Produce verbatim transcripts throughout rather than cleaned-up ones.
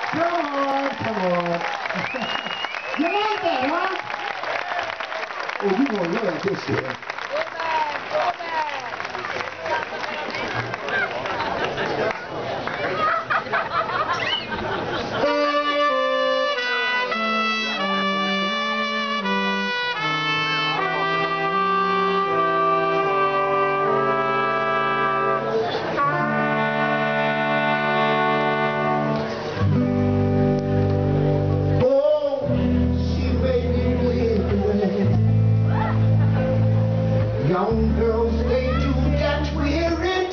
Come on, come on. You like that, huh? Oh, you gonna love this one. Young girls, they do get wearied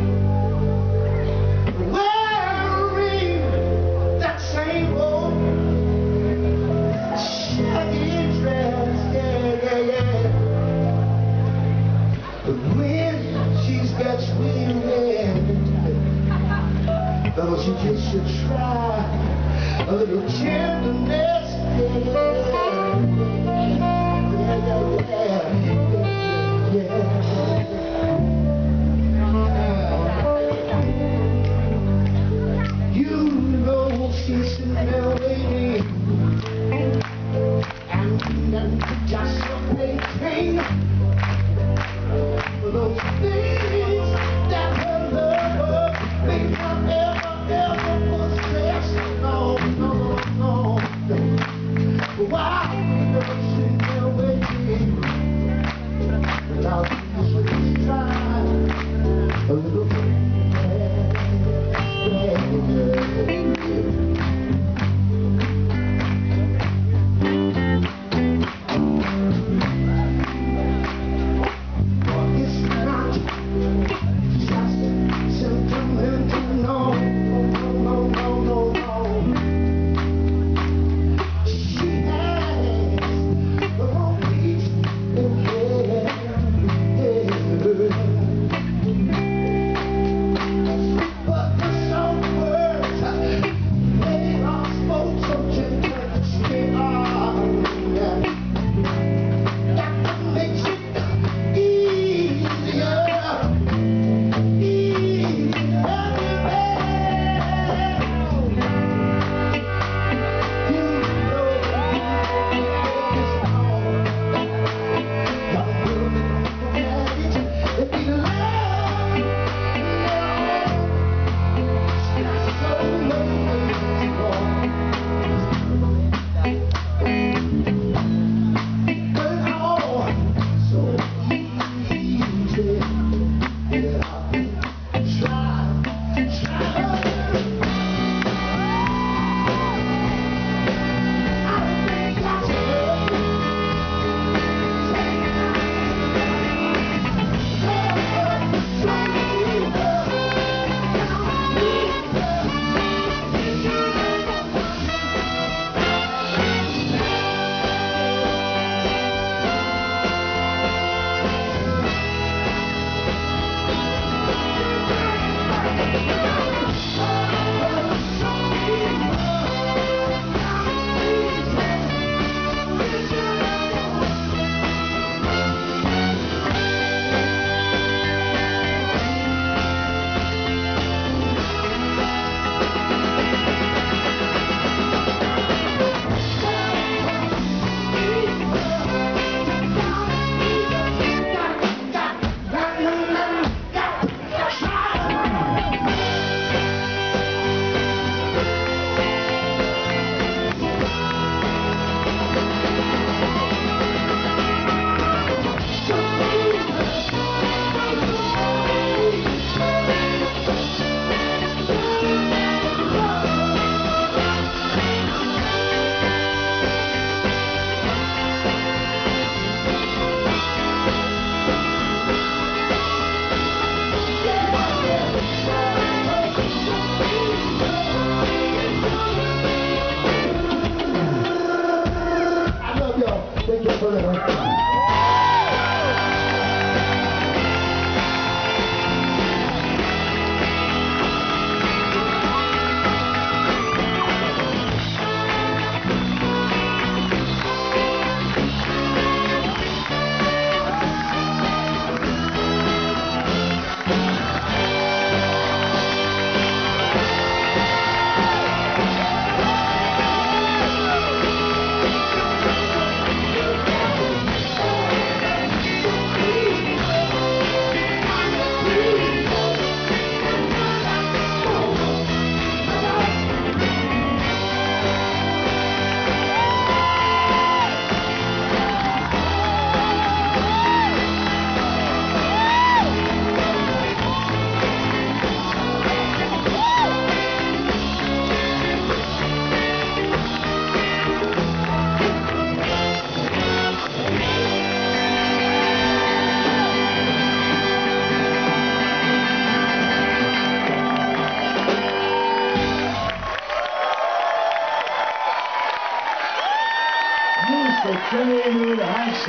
wearing that same old shaggy dress, yeah, yeah, yeah. But when she gets wearied, though she just should try a little tenderness, yeah, yeah, yeah, yeah. You know she's sitting there waiting, and then just waiting for those things that her lover may not ever, ever possess. No, no, no, no. Why?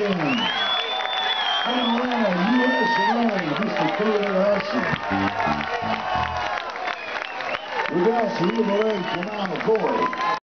Anderson. From Atlanta, U S A, Mister Taylor Hudson. Ragazzi, numero eight, Janana Boy.